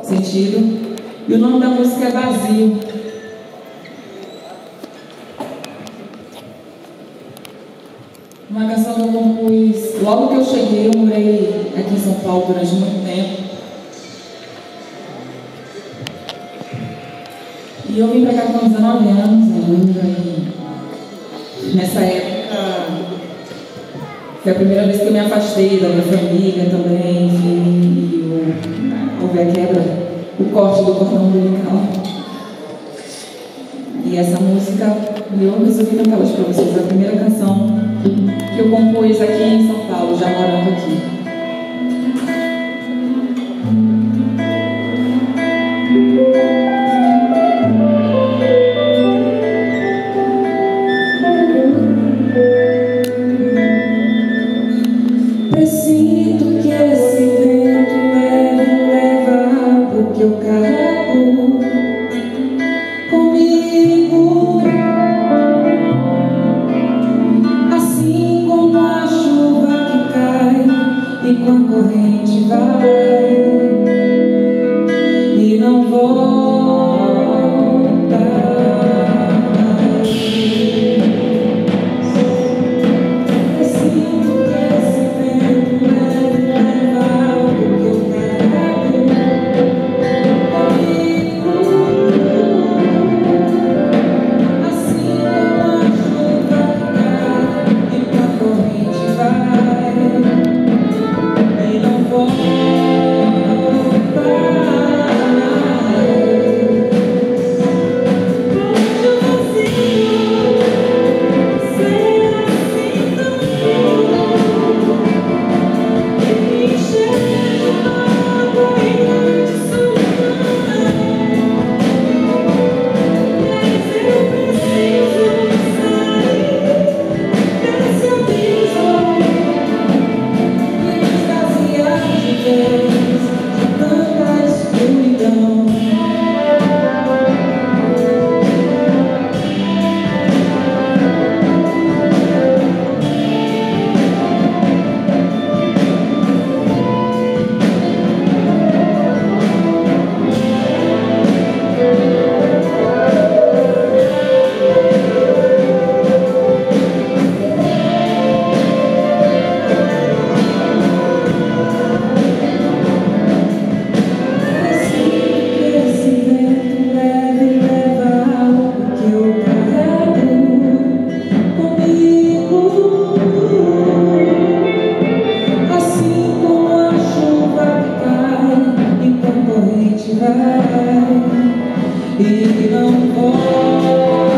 sentido. E o nome da música é Vazio. Uma canção que eu compus logo que eu cheguei. Eu morei aqui em São Paulo durante muito tempo. E eu vim pra cá com 19 anos ainda. E nessa época foi a primeira vez que eu me afastei da minha família também. E houve a quebra, o corte do cordão umbilical. E essa música, eu resolvi cantar hoje para vocês, a primeira canção que eu compus aqui em São Paulo, já morando aqui. Presinto que esse vento leve leva o que eu carrego comigo, assim como a chuva que cai e com a corrente vai e não volta. E não volta.